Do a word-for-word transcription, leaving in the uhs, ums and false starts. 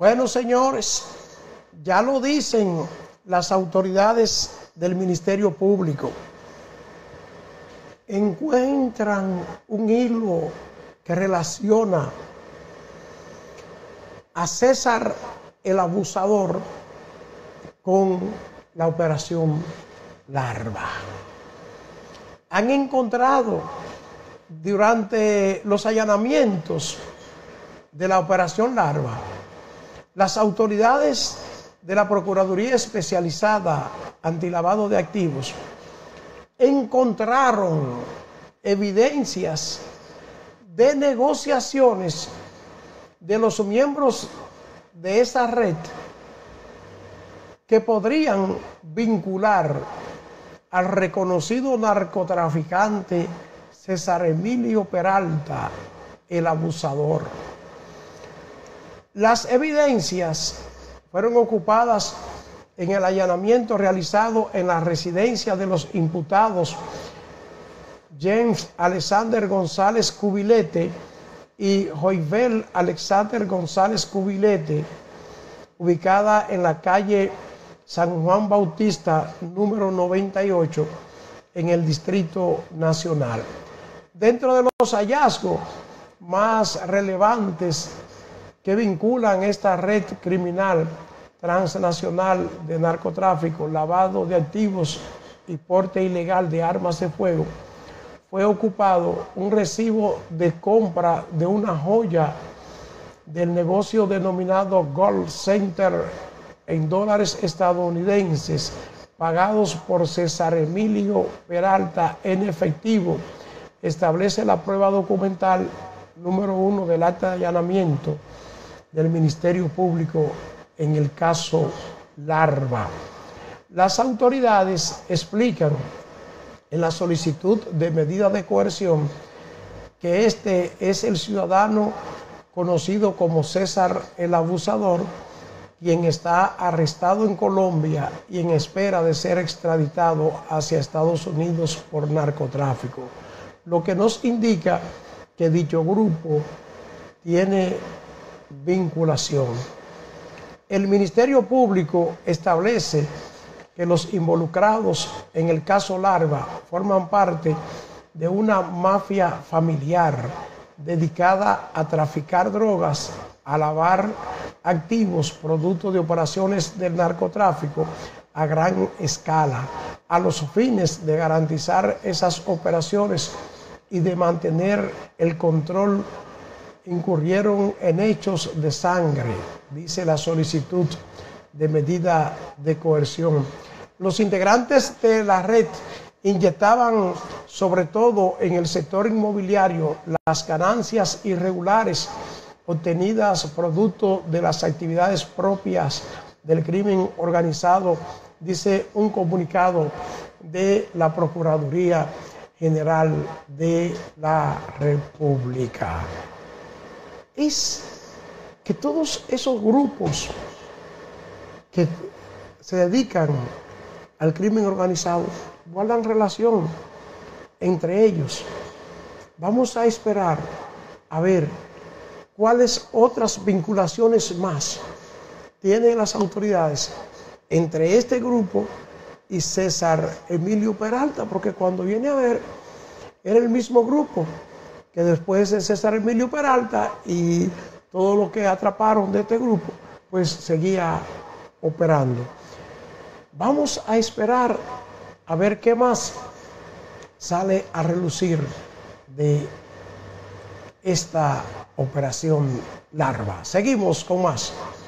Bueno, señores, ya lo dicen las autoridades del Ministerio Público. Encuentran un hilo que relaciona a César el Abusador con la operación Larva. Han encontrado durante los allanamientos de la operación Larva, las autoridades de la Procuraduría Especializada Antilavado de Activos encontraron evidencias de negociaciones de los miembros de esa red que podrían vincular al reconocido narcotraficante César Emilio Peralta, el Abusador. Las evidencias fueron ocupadas en el allanamiento realizado en la residencia de los imputados James Alexander González Cubilete y Joibel Alexander González Cubilete, ubicada en la calle San Juan Bautista, número noventa y ocho, en el Distrito Nacional. Dentro de los hallazgos más relevantes que vinculan esta red criminal transnacional de narcotráfico, lavado de activos y porte ilegal de armas de fuego, fue ocupado un recibo de compra de una joya del negocio denominado Gold Center en dólares estadounidenses, pagados por César Emilio Peralta en efectivo. Establece la prueba documental número uno del acta de allanamiento del Ministerio Público en el caso Larva. Las autoridades explican en la solicitud de medida de coerción que este es el ciudadano conocido como César el Abusador, quien está arrestado en Colombia y en espera de ser extraditado hacia Estados Unidos por narcotráfico, lo que nos indica que dicho grupo tiene vinculación. El Ministerio Público establece que los involucrados en el caso Larva forman parte de una mafia familiar dedicada a traficar drogas, a lavar activos producto de operaciones del narcotráfico a gran escala, a los fines de garantizar esas operaciones y de mantener el control. Incurrieron en hechos de sangre, dice la solicitud de medida de coerción. Los integrantes de la red inyectaban sobre todo en el sector inmobiliario las ganancias irregulares obtenidas producto de las actividades propias del crimen organizado, dice un comunicado de la Procuraduría General de la República. Es que todos esos grupos que se dedican al crimen organizado guardan relación entre ellos. Vamos a esperar a ver cuáles otras vinculaciones más tienen las autoridades entre este grupo y César Emilio Peralta, porque cuando viene a ver era el mismo grupo que después de César Emilio Peralta y todo lo que atraparon de este grupo, pues seguía operando. Vamos a esperar a ver qué más sale a relucir de esta operación Larva. Seguimos con más.